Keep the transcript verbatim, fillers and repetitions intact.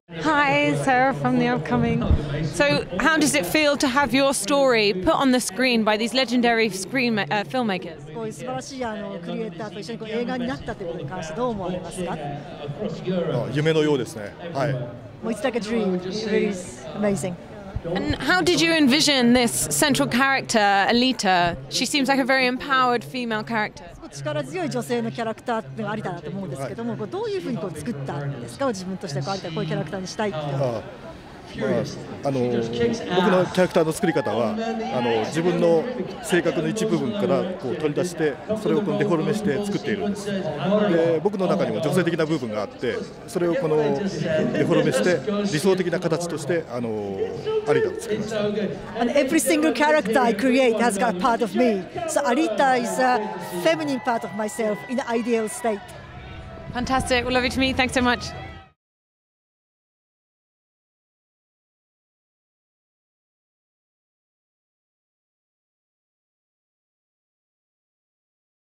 Hi, Sarah from the upcoming. So, how does it feel to have your story put on the screen by these legendary screen uh, filmmakers? こういう素晴らしいあのクリエイターと一緒にこう映画になったということに関してどう思われますか？ 夢のようですね。はい。 もう It's like a dream. It really is amazing. And how did you envision this central character, Alita? She seems like a very empowered female character. 力強い女性のキャラクターっていうのがありだなと思うんですけども、こうどういうふうにこう作ったんですか？自分としてこうありたこういうキャラクターにしたいっていうのは。 まあ、あの僕のキャラクターの作り方はあの自分の性格の一部分からこう取り出してそれをこのデフォルメして作っているんです。で僕の中にも女性的な部分があってそれをこのデフォルメして理想的な形としてあのアリタを作りました。 And every single character I create has got a part of me. So Alita is a feminine part of myself in the ideal state. Fantastic. Well, lovely to meet you. Thanks so much.